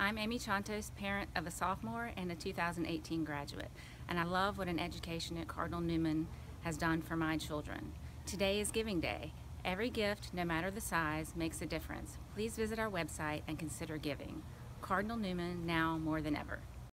I'm Amy Chantos, parent of a sophomore and a 2018 graduate, and I love what an education at Cardinal Newman has done for my children. Today is Giving Day. Every gift, no matter the size, makes a difference. Please visit our website and consider giving. Cardinal Newman, now more than ever.